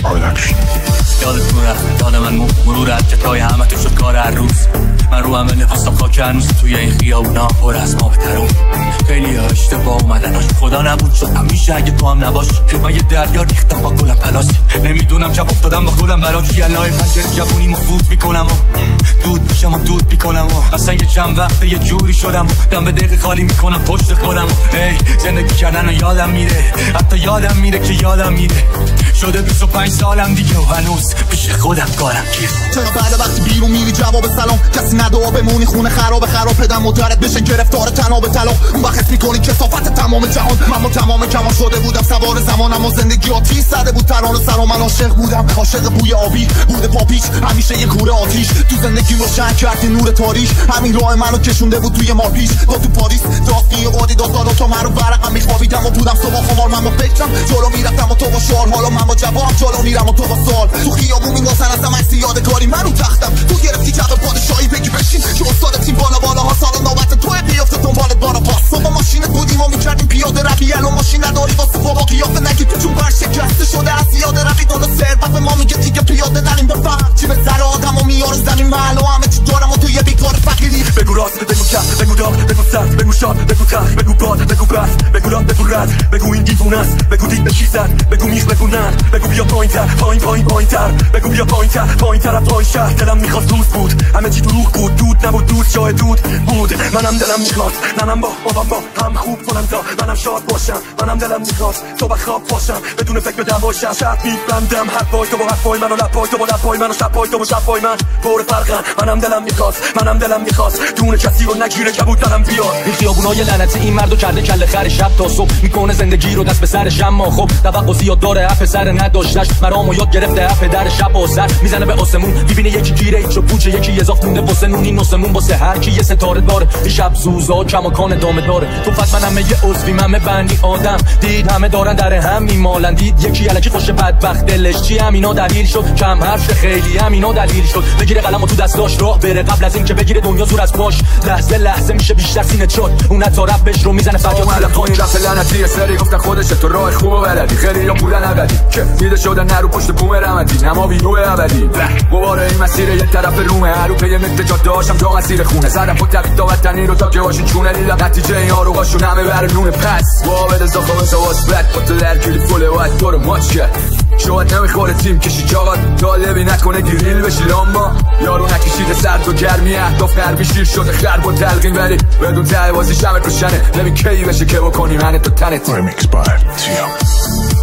یادتون رفت یاد من مرور از جتای همه تو شد کار هر روز من رو همه نفستم خاک هنوز توی این خیابونا پر از ما بترون خیلی ها اشتباه اومدناش خدا نبود شد همیشه اگه تو هم نباش من یه دریا ریختم با گلم پلاس نمیدونم چپ افتادم با خودم براش یلای پنجر جوونی مفوت میکنم دود میشم و دود میکنم اصلا یه چند وقت یه جوری شدم دم به دقیقه خالی میکنم پشت خودم زندگی کردن یادم میره حتی یادم میره که یادم میره شده 25 سالم دیگه و هنوز پیش خودم کارم گیر چرا بعد وقتی بیرون میری جواب سلام کسی ندعا بمونی خونه خراب پدم مدرد بشه گرفتار تناب طلا اون وقت حس میکنی کثافت تمام جهان من تمام کمان شده بودم سوار زمانم و زندگی آتیش زده بود ترانه سرا من عاشق بودم عاشق بوی آبی بوده پاپیش همیشه یه کوره آتیش تو زندگی روشن کردی نور تاریک همین راه منو کشونده بود توی مار پیش با تو پاریس دافتی و وادی داد تو منو ورقم میخوابیدم و بودم صبح خمار من با فکرم جلو میرفتم و تو با شعار حالا من با جواب جلو میرم و تو با سوال تو خیابون میندازن ازم عکس یادگاری منو تختم تو گرفتی جواب پادشاهی بگی بشین که استاد تیم بالا ها سال نوبت تو بیافته دنبالت بارا پاس صبح ماشینت بودیم و میکردیم پیاده روی الان ماشین نداری واسه بابا قیافه نگی چون بر شکسته شده از یاد روی دالا ثروت به ما میگه دیگه پیاده نریم بفهم چی به سر آدمو میاره زمین محل و همه چی دارم و تو یه بیکار فقیری بگو راست بگو کف بگو داغ بگو سرد بگو شاد بگو تر بگو باد بگو بس بگو راد بگو رد بگو این دیوونه است بگو دید به کی زد بگو میخ بگو نه بگو بیا پایین‌تر پایین‌تر بگو بیا پایین‌تر از پای شهر دلم میخواست دوست بود همه چی دروغ بود دود نبود دوست جای دود بود منم دلم میخواست منم با هم خوب کنم تا منم شاد باشم منم دلم میخواست تو بخواب باشم بدون فکر به دواشم شرط میبندم حرفای تو با حرفای من و لبای تو با لبای من و شبای تو با شبای من پر فرقن منم دلم میخواست دون کسی رو نگیره کبود دلم بیاد این خیابونای لعنتی این مردو کرده کله خر شب تا صبح میکنه زندگی رو دست به سرش اما خب توقع زیاد داره اف سر نداشتش مرامو یاد گرفته اف در شب و سر میزنه به آسمون میبینه یکی گیره ایچو پوچه یکی اضاف مونده واسه نونی نوسمون واسه هر کی یه ستاره داره شب زوزا کماکان دامه داره تو فقط منم یه عضوی من بندی آدم دید همه دارن در هم میمالن دید یکی الکی خوش بدبخت دلش چی همینا دلیل شد کم حرف خیلی همینا دلیل شد بگیره قلمو تو دستاش راه بره قبل از اینکه بگیره دنیا زور از پاش لحظه میشه بیشتر سینه چات اون تا رپش رو میزنه فریاد پایین رفت لعنتی سری گفتن خودشه تو راه خوب و بلدی خیلی یا بودن ابدی که دیده شدن نرو پشت بوم رمتی نما وینو ابدی دوباره این مسیر یه طرف رومه هرو پی متجا داشتم تا مسیر خونه زدم خود تبید تا وطنی رو تا که هاشون چونه دیدم نتیجه این ها رو هاشون همه برنونه پس وابد زاخوه سواس بد با تو در کلی فوله و تو رو ماچ کرد شاید نمیخوره تیم کشی چاقات طالبی نکنه گریل بشی لاما یارو نکشیده سرد و گرمی اهداف قربی شیر شده خرب و تلقین ولی بدون ته بازی شمت روشنه ببین کی بشه که بکنی من تو تنت Remix by TIAM